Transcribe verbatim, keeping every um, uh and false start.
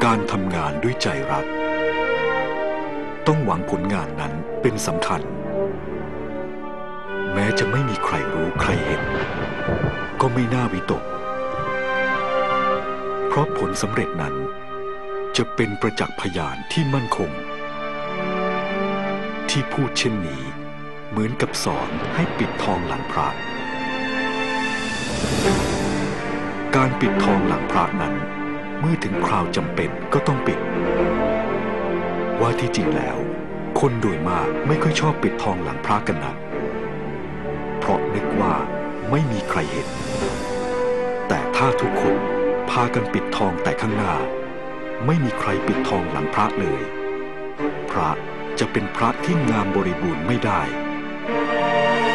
การทำงานด้วยใจรักต้องหวังผลงานนั้นเป็นสำคัญแม้จะไม่มีใครรู้ใครเห็นก็ไม่น่าวิตกเพราะผลสำเร็จนั้นจะเป็นประจักษ์พยานที่มั่นคงที่พูดเช่นนี้เหมือนกับสอนให้ปิดทองหลังพระการปิดทองหลังพระนั้นเมื่อถึงคราวจำเป็นก็ต้องปิดว่าที่จริงแล้วคนโดยมากไม่ค่อยชอบปิดทองหลังพระกันนักเพราะนึกว่าไม่มีใครเห็นแต่ถ้าทุกคนพากันปิดทองแต่ข้างหน้าไม่มีใครปิดทองหลังพระเลยพระจะเป็นพระที่งามบริบูรณ์ไม่ได้